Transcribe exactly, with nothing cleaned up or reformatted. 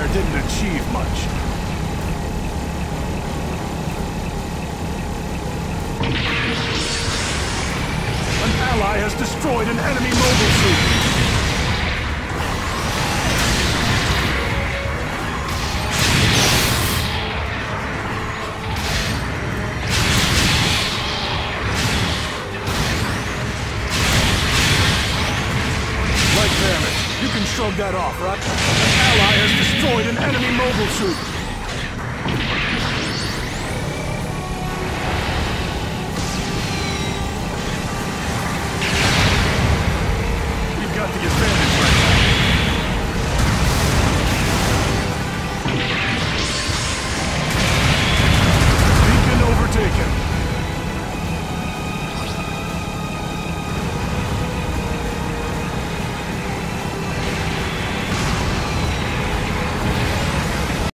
didn't achieve much. An ally has destroyed an enemy mobile suit. You can shrug that off, right? An ally has destroyed an enemy mobile suit.